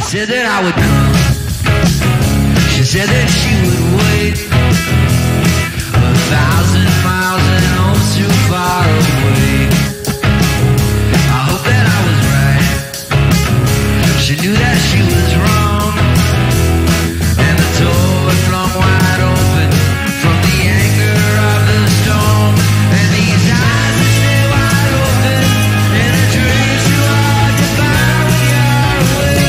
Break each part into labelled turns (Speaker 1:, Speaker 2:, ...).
Speaker 1: said that I would come. She said that she would wait 1,000 miles and home's too far away. I hope that I was right. She knew that she was wrong, and the door was flung wide open from the anger of the storm. And these eyes that stay wide open in a dream too hard to find when you're away.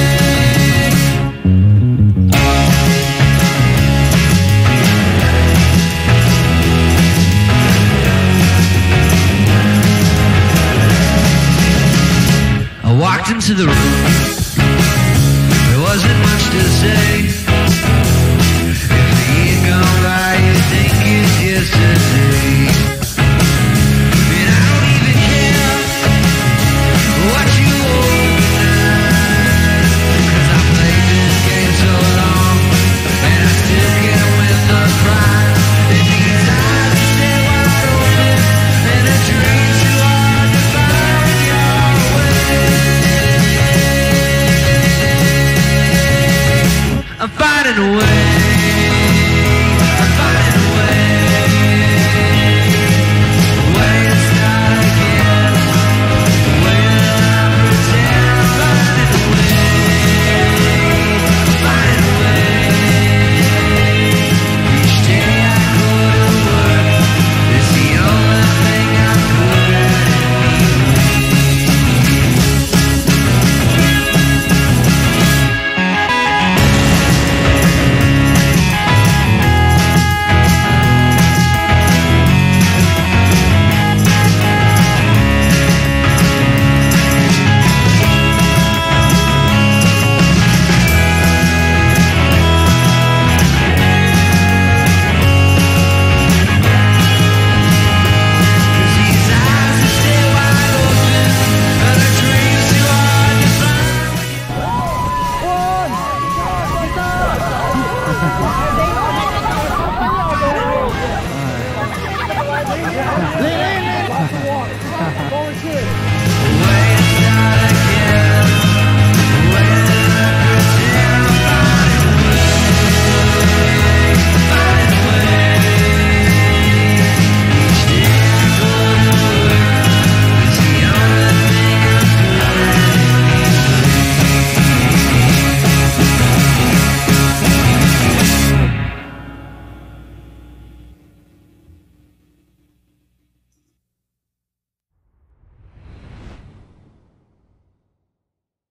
Speaker 1: I walked into the room. There wasn't much to say. If the year gone by, you think it's yesterday. And I don't even care what you owe tonight, 'cause I played this game so long, and I still can't win the prize. And these eyes are stay wide open, and a dream too hard to find when you're away. I'm finding a way.